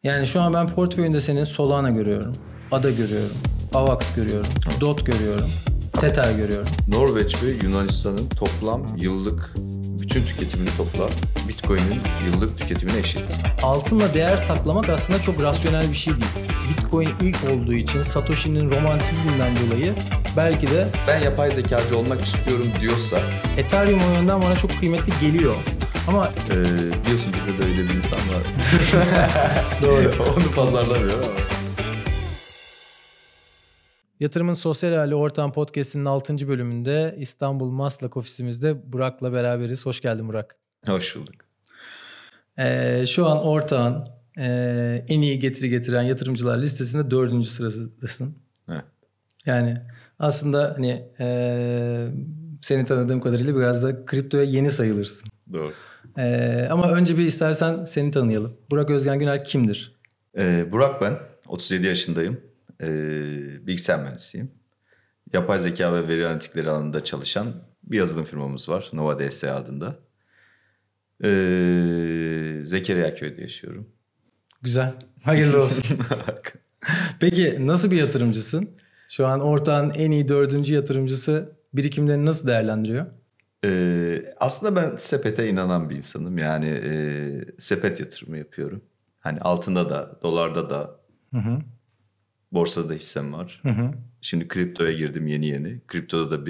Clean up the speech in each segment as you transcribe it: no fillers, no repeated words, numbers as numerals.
Yani şu an ben portföyünde senin Solana görüyorum, ADA görüyorum, AVAX görüyorum, DOT görüyorum, Tether görüyorum. Norveç ve Yunanistan'ın toplam yıllık bütün tüketimini topla. Bitcoin'in yıllık tüketimine eşit. Altınla değer saklamak aslında çok rasyonel bir şey değil. Bitcoin ilk olduğu için Satoshi'nin romantizminden dolayı belki de Ben yapay zekacı olmak istiyorum diyorsa Ethereum o yönden bana çok kıymetli geliyor. Ama biliyorsun bizde de öyle bir insan var. doğru. Onu pazarlamıyor ama. Yatırımın Sosyal Hali Ortam Podcast'inin 6. bölümünde İstanbul Maslak ofisimizde Burak'la beraberiz. Hoş geldin Burak. Hoş bulduk. Şu an ortağın en iyi getiri getiren yatırımcılar listesinde 4. sıradasın. Evet. Yani aslında hani seni tanıdığım kadarıyla biraz da kriptoya yeni sayılırsın. Doğru. Ama önce bir istersen seni tanıyalım. Burak Özgen Güner kimdir? Burak ben. 37 yaşındayım. Bilgisayar mühendisiyim. Yapay zeka ve veri analitikleri alanında çalışan bir yazılım firmamız var. Nova DS adında. Zekeriya Köy'de yaşıyorum. Güzel. Hayırlı olsun. Peki nasıl bir yatırımcısın? Şu an ortağın en iyi 4. yatırımcısı birikimlerini nasıl değerlendiriyor? Aslında ben sepete inanan bir insanım. Yani sepet yatırımı yapıyorum. Hani altında da, dolarda da, borsada da hissem var. Şimdi kriptoya girdim yeni. Kriptoda da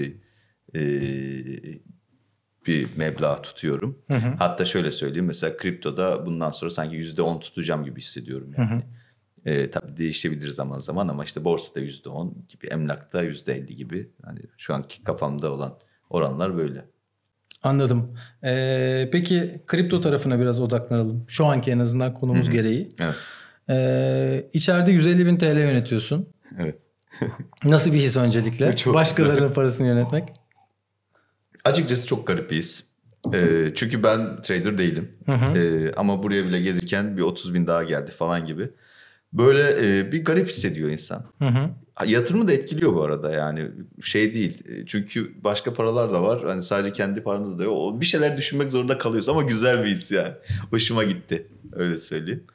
bir meblağ tutuyorum. Hatta şöyle söyleyeyim, mesela kriptoda bundan sonra sanki %10 tutacağım gibi hissediyorum yani. Tabii değişebilir zaman zaman ama işte borsada %10 gibi, emlakta %50 gibi. Hani şu anki kafamda olan oranlar böyle. Anladım. Peki kripto tarafına biraz odaklanalım. Şu anki en azından konumuz gereği. Evet. İçeride 150.000 TL yönetiyorsun. Evet. Nasıl bir his öncelikle? Çok Başkalarının güzel. parasını yönetmek. Açıkçası çok garip bir his. Çünkü ben trader değilim. Ama buraya bile gelirken bir 30.000 daha geldi falan gibi. Böyle bir garip hissediyor insan. Yatırımı da etkiliyor bu arada, yani şey değil. Çünkü başka paralar da var. Hani sadece kendi paranız da yok. Bir şeyler düşünmek zorunda kalıyorsun ama güzel bir his yani. Hoşuma gitti. Öyle söyleyeyim.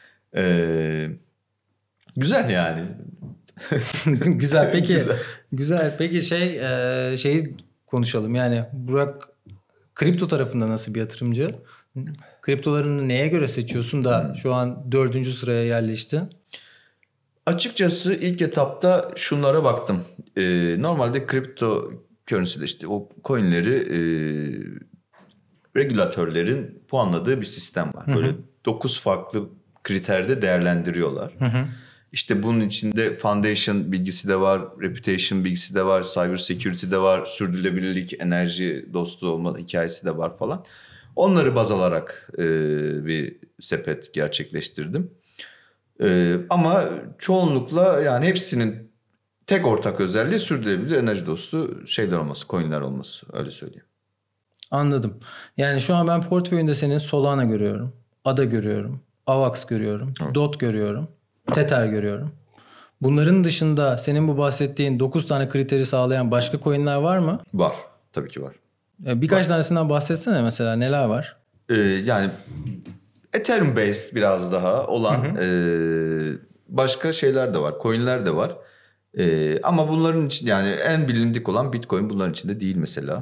Güzel yani. Güzel. Peki. Güzel. Güzel. Peki şeyi konuşalım. Yani Burak kripto tarafında nasıl bir yatırımcı? Kriptolarını neye göre seçiyorsun da şu an 4. sıraya yerleştin? Açıkçası ilk etapta şunlara baktım. Normalde kripto currency'de işte o coinleri regülatörlerin puanladığı bir sistem var. Böyle 9 farklı kriterde değerlendiriyorlar. İşte bunun içinde foundation bilgisi de var, reputation bilgisi de var, cyber security de var, sürdürülebilirlik, enerji dostu olma hikayesi de var falan. Onları baz alarak bir sepet gerçekleştirdim. Ama çoğunlukla yani hepsinin tek ortak özelliği sürdürülebilir enerji dostu şeyler olması, coinler olması, öyle söyleyeyim. Anladım. Yani şu an ben portföyünde senin Solana görüyorum, ADA görüyorum, AVAX görüyorum, DOT görüyorum, Tether görüyorum. Bunların dışında senin bu bahsettiğin 9 tane kriteri sağlayan başka coinler var mı? Var. Tabii ki var. Birkaç tanesinden bahsetsene, mesela neler var? Yani Ethereum based biraz daha olan başka şeyler de var. Coinler de var. Ama bunların için yani en bilindik olan Bitcoin bunların içinde değil mesela.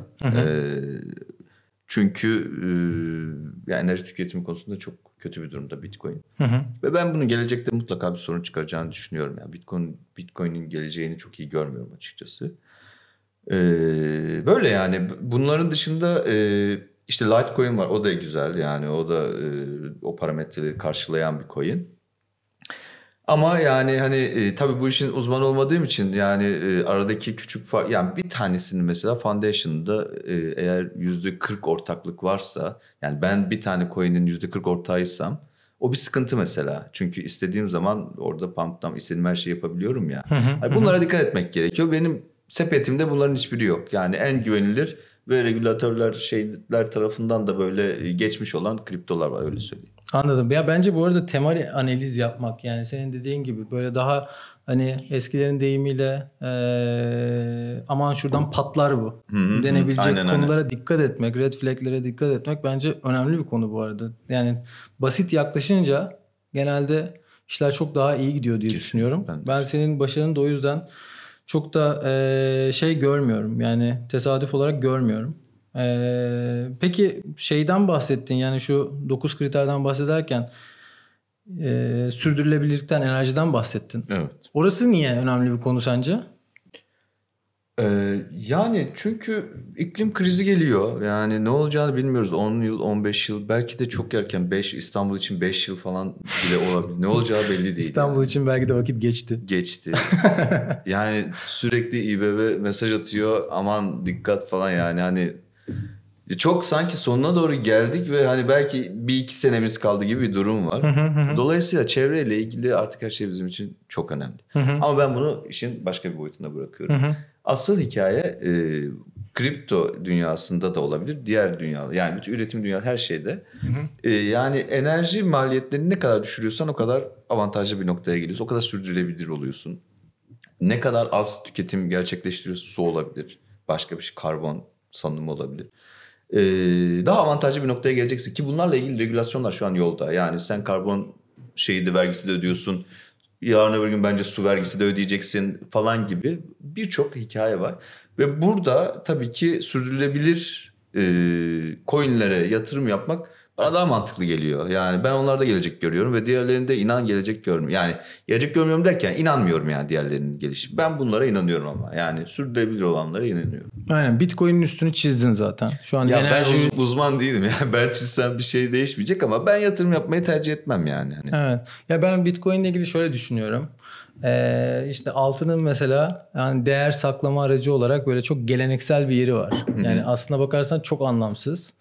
Çünkü yani enerji tüketimi konusunda çok kötü bir durumda Bitcoin. Ve ben bunun gelecekte mutlaka bir sorun çıkaracağını düşünüyorum. Yani Bitcoin'in geleceğini çok iyi görmüyorum açıkçası. Böyle yani bunların dışında işte Litecoin var. O da güzel yani, o da o parametreleri karşılayan bir coin. Ama yani hani tabii bu işin uzmanı olmadığım için yani aradaki küçük fark, yani bir tanesinin mesela Foundation'da eğer %40 ortaklık varsa, yani ben bir tane coin'in %40 ortağıysam o bir sıkıntı mesela. Çünkü istediğim zaman orada pump'tan istediğim her şeyi yapabiliyorum ya. Yani bunlara dikkat etmek gerekiyor. Benim sepetimde bunların hiçbiri yok. Yani en güvenilir ve regülatörler şeyler tarafından da böyle geçmiş olan kriptolar var, öyle söyleyeyim. Anladım. Ya bence bu arada temel analiz yapmak, yani senin dediğin gibi böyle daha hani eskilerin deyimiyle aman şuradan patlar bu denebilecek konulara dikkat etmek, red flag'lere dikkat etmek bence önemli bir konu bu arada. Yani basit yaklaşınca genelde işler çok daha iyi gidiyor diye düşünüyorum. Ben senin başarını da o yüzden çok da şey görmüyorum. Yani tesadüf olarak görmüyorum. Peki şeyden bahsettin, yani şu 9 kriterden bahsederken sürdürülebilirlikten, enerjiden bahsettin. Evet. Orası niye önemli bir konu sence? Yani çünkü iklim krizi geliyor. Yani ne olacağını bilmiyoruz. 10 yıl, 15 yıl, belki de çok erken, İstanbul için 5 yıl falan bile olabilir. Ne olacağı belli değil. İstanbul yani. için belki de vakit geçti. Geçti. Yani sürekli İBB mesaj atıyor. Aman dikkat falan, yani hani çok sanki sonuna doğru geldik ve hani belki 1-2 senemiz kaldı gibi bir durum var. Dolayısıyla çevreyle ilgili artık her şey bizim için çok önemli. Ama ben bunu işin başka bir boyutuna bırakıyorum. Asıl hikaye kripto dünyasında da olabilir. Diğer dünya, yani bütün üretim dünya, her şeyde. Yani enerji maliyetlerini ne kadar düşürüyorsan o kadar avantajlı bir noktaya geliyorsun. O kadar sürdürülebilir oluyorsun. Ne kadar az tüketim gerçekleştiriyorsun, su olabilir. Başka bir şey, karbon salınımı olabilir. Daha avantajlı bir noktaya geleceksin ki bunlarla ilgili regülasyonlar şu an yolda. Yani sen karbon vergisi de ödüyorsun. Yarın öbür gün bence su vergisi de ödeyeceksin falan gibi birçok hikaye var. Ve burada tabii ki sürdürülebilir coinlere yatırım yapmak bana daha mantıklı geliyor. Yani ben onlarda gelecek görüyorum ve diğerlerinde inan gelecek görmüyorum. Yani gelecek görmüyorum derken inanmıyorum yani diğerlerinin gelişi. Ben bunlara inanıyorum ama. Yani sürdürülebilir olanlara inanıyorum. Aynen, Bitcoin'in üstünü çizdin zaten. Şu an ya enerji... ben uzman değilim ya. Ben çizsem bir şey değişmeyecek ama ben yatırım yapmayı tercih etmem yani. Evet. Ya ben Bitcoin'le ilgili şöyle düşünüyorum. İşte altının mesela yani değer saklama aracı olarak böyle çok geleneksel bir yeri var. Yani aslına bakarsan çok anlamsız.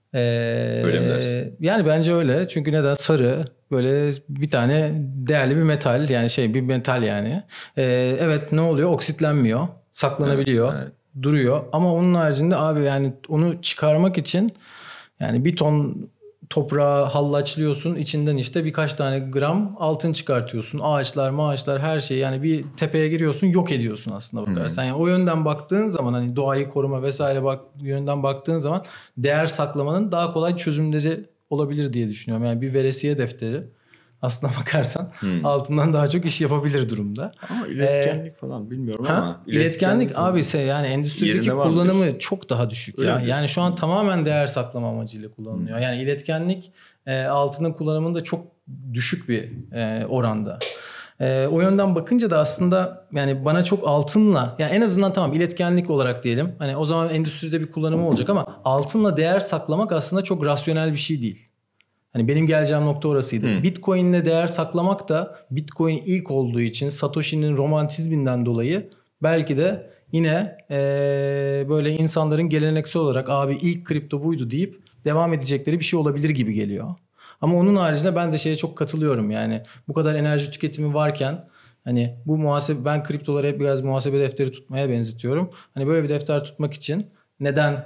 Öyle mi dersin? Yani bence öyle. Çünkü neden? Sarı, böyle bir tane değerli bir metal, yani bir metal yani. Evet, ne oluyor? Oksitlenmiyor. Saklanabiliyor. Evet. Duruyor. Ama onun haricinde abi, yani onu çıkarmak için yani bir ton toprağı hallaçlıyorsun. İçinden işte birkaç tane gram altın çıkartıyorsun. Ağaçlar, her şey, yani bir tepeye giriyorsun, yok ediyorsun aslında bakarsan. Yani o yönden baktığın zaman, hani doğayı koruma vesaire yönden baktığın zaman değer saklamanın daha kolay çözümleri olabilir diye düşünüyorum. Yani bir veresiye defteri aslına bakarsan altından daha çok iş yapabilir durumda. Ama iletkenlik falan bilmiyorum ama. İletkenlik abi yani endüstrideki kullanımı çok daha düşük ya. Yani şu an tamamen değer saklama amacıyla kullanılıyor. Yani iletkenlik altının kullanımında çok düşük bir oranda. O yönden bakınca da aslında yani bana çok altınla, yani en azından tamam iletkenlik olarak diyelim. Hani o zaman endüstride bir kullanımı olacak ama altınla değer saklamak aslında çok rasyonel bir şey değil. Hani benim geleceğim nokta orasıydı. Bitcoin'le değer saklamak da Bitcoin ilk olduğu için Satoshi'nin romantizminden dolayı belki de yine böyle insanların geleneksel olarak abi ilk kripto buydu deyip devam edecekleri bir şey olabilir gibi geliyor. Ama onun haricinde ben de şeye çok katılıyorum. Yani bu kadar enerji tüketimi varken hani bu ben kriptoları hep biraz muhasebe defteri tutmaya benzetiyorum. Hani böyle bir defter tutmak için neden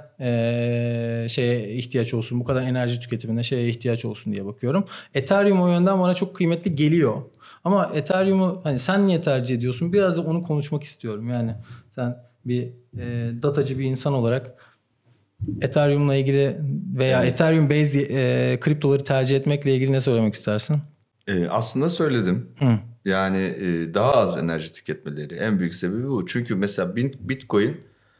şeye ihtiyaç olsun, bu kadar enerji tüketimine şeye ihtiyaç olsun diye bakıyorum. Ethereum o yönden bana çok kıymetli geliyor. Ama Ethereum'u hani sen niye tercih ediyorsun? Biraz da onu konuşmak istiyorum. Yani sen bir datacı bir insan olarak Ethereum'la ilgili veya Ethereum based kriptoları tercih etmekle ilgili ne söylemek istersin? Aslında söyledim. Yani daha az enerji tüketmeleri en büyük sebebi bu. Çünkü mesela Bitcoin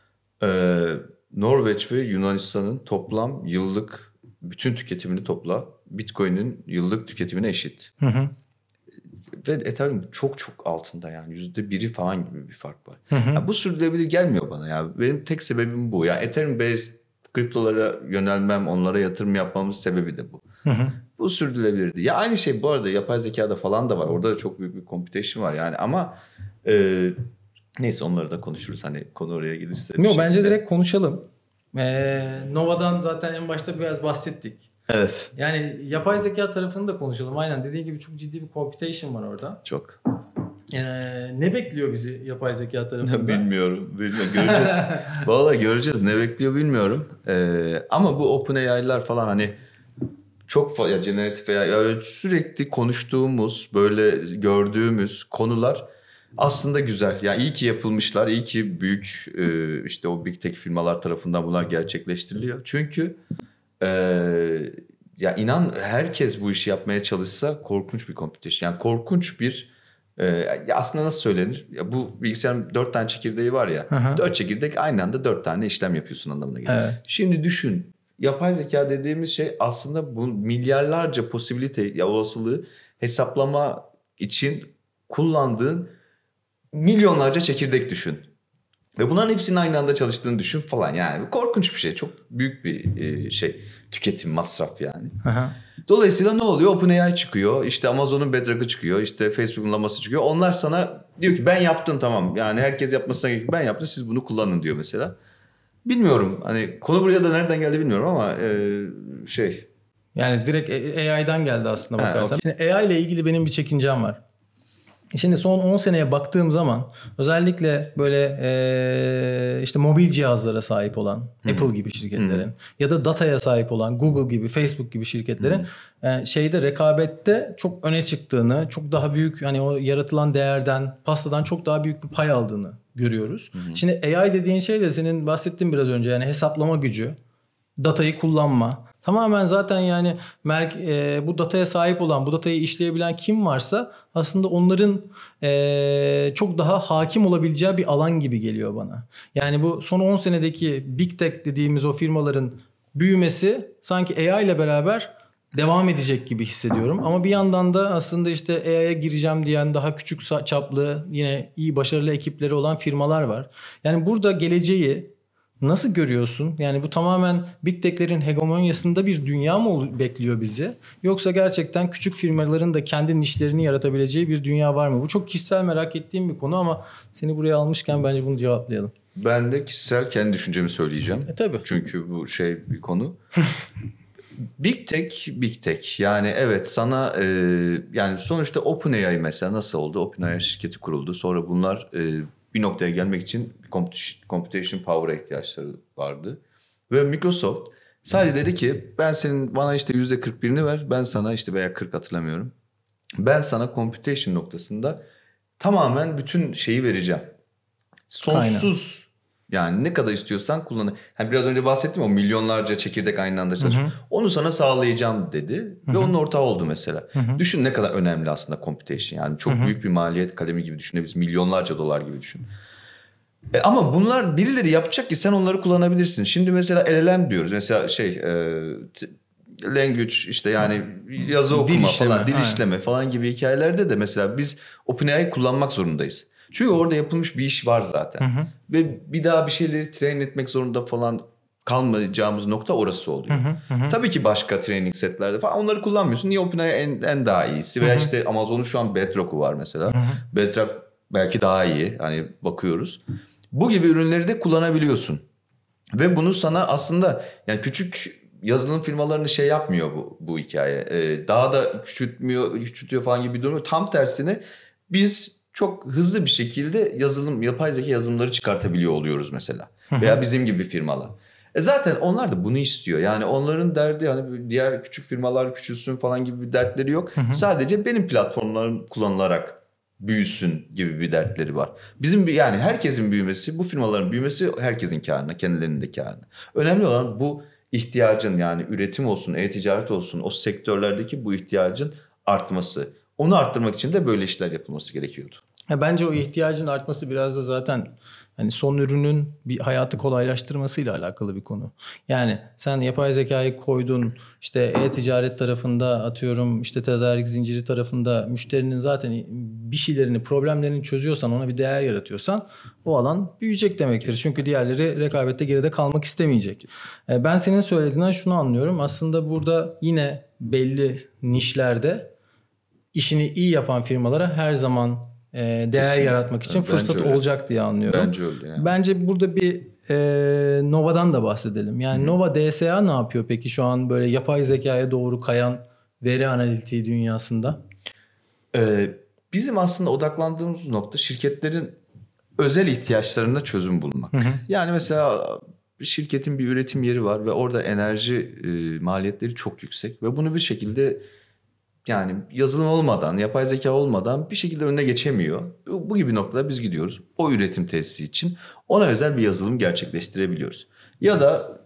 Norveç ve Yunanistan'ın toplam yıllık bütün tüketimini topla. Bitcoin'in yıllık tüketimine eşit. Ve Ethereum çok çok altında, yani %1'i falan gibi bir fark var. Yani bu sürdürülebilir gelmiyor bana ya. Benim tek sebebim bu. Yani Ethereum based kriptolara yönelmem, onlara yatırım yapmamın sebebi de bu. Bu sürdürülebilirdi. Ya aynı şey bu arada yapay zekada falan da var. Orada da çok büyük bir computation var yani ama neyse onları da konuşuruz. Hani konu oraya gelirse. Yok, bence direkt konuşalım. Nova'dan zaten en başta biraz bahsettik. Evet. Yani yapay zeka tarafını da konuşalım. Aynen dediğin gibi çok ciddi bir computation var orada. Çok. Ne bekliyor bizi yapay zeka tarafında? Bilmiyorum. Göreceğiz. Vallahi göreceğiz. Ne bekliyor bilmiyorum. Ama bu OpenAI'lar falan hani çok ya generatif ya sürekli konuştuğumuz, böyle gördüğümüz konular aslında güzel. Yani iyi ki yapılmışlar. İyi ki büyük işte o Big Tech firmalar tarafından bunlar gerçekleştiriliyor. Çünkü ya inan herkes bu işi yapmaya çalışsa korkunç bir competition. Yani korkunç bir ya aslında nasıl söylenir? Ya bu bilgisayarın 4 tane çekirdeği var ya. Hı. 4 çekirdek aynı anda 4 tane işlem yapıyorsun anlamına geliyor. Evet. Şimdi düşün. Yapay zeka dediğimiz şey aslında bu milyarlarca posibilite ya olasılığı hesaplama için kullandığın milyonlarca çekirdek düşün. Ve bunların hepsinin aynı anda çalıştığını düşün falan. Yani korkunç bir şey. Çok büyük bir şey. Tüketim, masraf yani. Hı. Dolayısıyla ne oluyor? OpenAI çıkıyor. İşte Amazon'un Bedrock'ı çıkıyor. İşte Facebook'un Llama'sı çıkıyor. Onlar sana diyor ki ben yaptım tamam. Yani herkes yapmasına gerek yok. Ben yaptım siz bunu kullanın diyor mesela. Bilmiyorum. Hani konu buraya da nereden geldi bilmiyorum ama şey. Yani direkt AI'dan geldi aslında bakarsan. Okay. Şimdi AI ile ilgili benim bir çekincem var. Şimdi son 10 seneye baktığım zaman özellikle böyle işte mobil cihazlara sahip olan Apple gibi şirketlerin ya da dataya sahip olan Google gibi, Facebook gibi şirketlerin şeyde rekabette çok öne çıktığını, çok daha büyük hani o yaratılan değerden, pastadan çok daha büyük bir pay aldığını görüyoruz. Şimdi AI dediğin şey de senin bahsettiğin biraz önce yani hesaplama gücü, datayı kullanma. Tamamen zaten yani bu dataya sahip olan, bu datayı işleyebilen kim varsa aslında onların çok daha hakim olabileceği bir alan gibi geliyor bana. Yani bu son 10 senedeki Big Tech dediğimiz o firmaların büyümesi sanki AI ile beraber devam edecek gibi hissediyorum. Ama bir yandan da aslında işte AI'ya gireceğim diyen daha küçük çaplı yine iyi başarılı ekipleri olan firmalar var. Yani burada geleceği nasıl görüyorsun? Yani bu tamamen Big Tech'lerin hegemonyasında bir dünya mı bekliyor bizi? Yoksa gerçekten küçük firmaların da kendi nişlerini yaratabileceği bir dünya var mı? Bu çok kişisel merak ettiğim bir konu ama seni buraya almışken bence bunu cevaplayalım. Ben de kişisel kendi düşüncemi söyleyeceğim. Tabii. Çünkü bu bir konu. Big Tech. Yani evet sana yani sonuçta OpenAI mesela nasıl oldu? OpenAI şirketi kuruldu. Sonra bunlar bir noktaya gelmek için computation power'a ihtiyaçları vardı. Ve Microsoft sadece dedi ki ben bana işte %41'ini ver. Ben sana işte veya 40 hatırlamıyorum. Ben sana computation noktasında tamamen bütün şeyi vereceğim. Sonsuz yani ne kadar istiyorsan kullan. Hani biraz önce bahsettim o milyonlarca çekirdek aynı anda çalışıyor. Onu sana sağlayacağım dedi ve onun ortağı oldu mesela. Düşün ne kadar önemli aslında computation. Yani çok büyük bir maliyet kalemi gibi düşünebilirsin. Milyonlarca dolar gibi düşün. Ama bunlar birileri yapacak ki sen onları kullanabilirsin. Şimdi mesela LLM diyoruz. Mesela language işte yani yazı okuma falan, dil işleme falan gibi hikayelerde de mesela biz OpenAI kullanmak zorundayız. Çünkü orada yapılmış bir iş var zaten. Ve bir daha bir şeyleri train etmek zorunda falan kalmayacağımız nokta orası oluyor. Tabii ki başka training setlerde falan onları kullanmıyorsun. Niye OpenAI en daha iyisi? Veya işte Amazon'un şu an Bedrock'u var mesela. Bedrock belki daha iyi. Hani bakıyoruz. Bu gibi ürünleri de kullanabiliyorsun. Ve bunu sana aslında yani küçük yazılım firmalarını yapmıyor bu hikaye. Daha da küçültüyor falan gibi bir durum. Tam tersine biz çok hızlı bir şekilde yapay zeka yazılımları çıkartabiliyor oluyoruz mesela. Veya bizim gibi firmalar. Zaten onlar da bunu istiyor. Yani onların derdi hani diğer küçük firmalar küçülsün falan gibi bir dertleri yok. Sadece benim platformlarım kullanılarak büyüsün gibi bir dertleri var. Bizim yani herkesin büyümesi, bu firmaların büyümesi herkesin kârına, kendilerinin de kârına. Önemli olan bu ihtiyacın yani üretim olsun, e-ticaret olsun o sektörlerdeki bu ihtiyacın artması. Onu arttırmak için de böyle işler yapılması gerekiyordu. Bence o ihtiyacın artması biraz da zaten hani son ürünün bir hayatı kolaylaştırmasıyla alakalı bir konu. Yani sen yapay zekayı koydun işte e-ticaret tarafında atıyorum işte tedarik zinciri tarafında müşterinin zaten bir şeylerini problemlerini çözüyorsan ona bir değer yaratıyorsan o alan büyüyecek demektir. Çünkü diğerleri rekabette geride kalmak istemeyecek. Ben senin söylediğinden şunu anlıyorum. Aslında burada yine belli nişlerde işini iyi yapan firmalara her zaman değer kesinlikle yaratmak için fırsat olacak diye anlıyorum. Bence öyle. Yani. Bence burada bir Nova'dan da bahsedelim. Yani Nova DSA ne yapıyor peki şu an böyle yapay zekaya doğru kayan veri analitiği dünyasında? Bizim aslında odaklandığımız nokta şirketlerin özel ihtiyaçlarına çözüm bulmak. Yani mesela şirketin bir üretim yeri var ve orada enerji maliyetleri çok yüksek ve bunu bir şekilde yani yazılım olmadan, yapay zeka olmadan bir şekilde önüne geçemiyor. Bu gibi noktada biz gidiyoruz. O üretim tesisi için ona özel bir yazılım gerçekleştirebiliyoruz. Ya da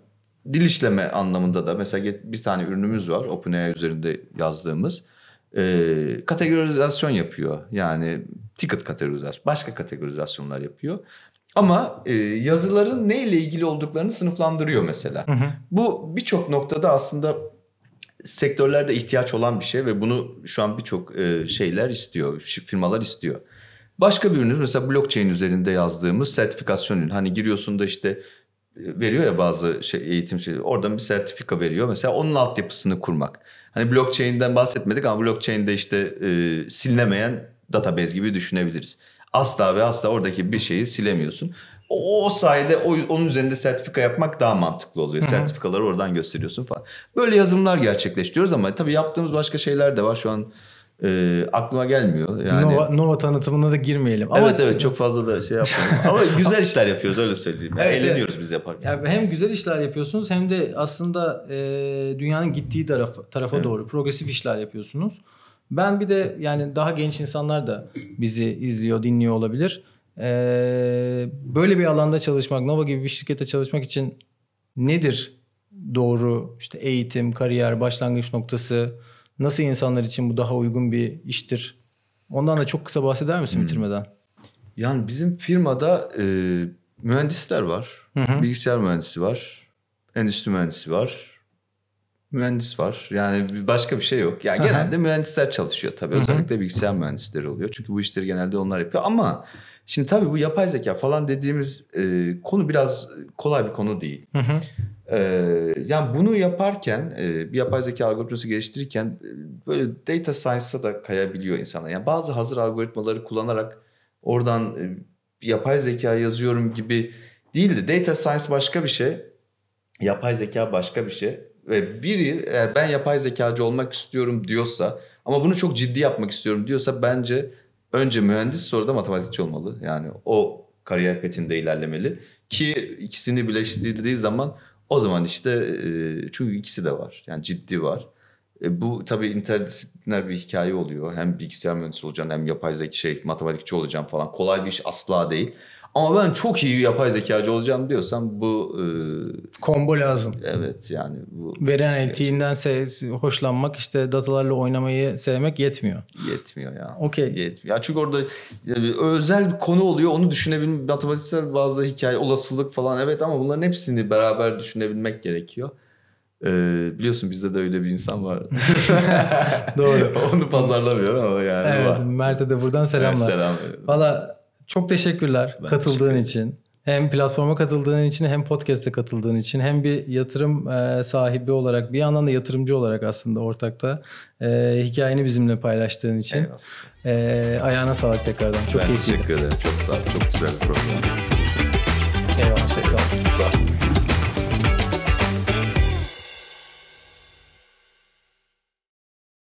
dil işleme anlamında da mesela bir tane ürünümüz var OpenAI üzerinde yazdığımız. Kategorizasyon yapıyor. Yani ticket kategorizasyon, başka kategorizasyonlar yapıyor. Ama yazıların neyle ilgili olduklarını sınıflandırıyor mesela. Bu birçok noktada aslında sektörlerde ihtiyaç olan bir şey ve bunu şu an birçok şeyler istiyor, firmalar istiyor. Başka bir ürünümüz mesela blockchain üzerinde yazdığımız sertifikasyon ürünü. Hani giriyorsun da işte veriyor ya bazı eğitim şeyleri. Oradan bir sertifika veriyor. Mesela onun altyapısını kurmak. Hani blockchain'den bahsetmedik ama blockchain'de işte silinemeyen database gibi düşünebiliriz. Asla ve asla oradaki bir şeyi silemiyorsun. O sayede onun üzerinde sertifika yapmak daha mantıklı oluyor. Sertifikaları oradan gösteriyorsun falan. Böyle yazılımlar gerçekleştiriyoruz ama tabii yaptığımız başka şeyler de var. Şu an aklıma gelmiyor. Yani Nova tanıtımına da girmeyelim. Evet çok fazla da şey yapmayalım. Ama güzel işler yapıyoruz öyle söyleyeyim. Yani eğleniyoruz biz yaparken. Yani hem güzel işler yapıyorsunuz hem de aslında dünyanın gittiği tarafa doğru progresif işler yapıyorsunuz. Ben bir de yani daha genç insanlar da bizi izliyor, dinliyor olabilir. Böyle bir alanda çalışmak, Nova gibi bir şirkete çalışmak için nedir doğru işte eğitim, kariyer, başlangıç noktası? Nasıl insanlar için bu daha uygun bir iştir? Ondan da çok kısa bahseder misin bitirmeden? Yani bizim firmada mühendisler var. Bilgisayar mühendisi var. Endüstri mühendisi var. Mühendis var. Yani başka bir şey yok. Yani genelde mühendisler çalışıyor tabii. Özellikle bilgisayar mühendisleri oluyor. Çünkü bu işleri genelde onlar yapıyor. Ama şimdi tabii bu yapay zeka falan dediğimiz konu biraz kolay bir konu değil. Yani bunu yaparken bir yapay zeka algoritması geliştirirken böyle data science'a da kayabiliyor insanlar. Yani bazı hazır algoritmaları kullanarak oradan bir yapay zeka yazıyorum gibi değil de data science başka bir şey. Yapay zeka başka bir şey. Ve biri eğer ben yapay zekacı olmak istiyorum diyorsa ama bunu çok ciddi yapmak istiyorum diyorsa bence önce mühendis sonra da matematikçi olmalı. Yani o kariyer petinde ilerlemeli. Ki ikisini birleştirdiği zaman o zaman işte çünkü ikisi de var. Yani ciddi var. Bu tabii interdisipliner bir hikaye oluyor. Hem bilgisayar mühendisi olacaksın hem yapay zeka matematikçi olacaksın falan. Kolay bir iş asla değil. Ama ben çok iyi yapay zekacı olacağım diyorsam bu... Kombo lazım. Evet yani bu... Veren LTE'nden hoşlanmak işte datalarla oynamayı sevmek yetmiyor. Yetmiyor ya. Okey. Yetmiyor. Ya çünkü orada özel bir konu oluyor. Onu düşünebilmek, matematiksel bazı hikaye, olasılık falan evet ama bunların hepsini beraber düşünebilmek gerekiyor. Biliyorsun bizde de öyle bir insan var. Doğru. Onu pazarlamıyorum ama yani evet, var. Mert'e de buradan selamlar. Selam. Valla çok teşekkürler katıldığın için. Hem platforma katıldığın için hem podcast'e katıldığın için hem bir yatırım sahibi olarak bir yandan da yatırımcı olarak aslında ortakta hikayeni bizimle paylaştığın için. Ayağına sağlık tekrardan. Çok keyifliydi. Teşekkür ederim. Çok sağ ol. Çok güzel bir program. Eyvallah. Çok sağ ol. Sağ ol.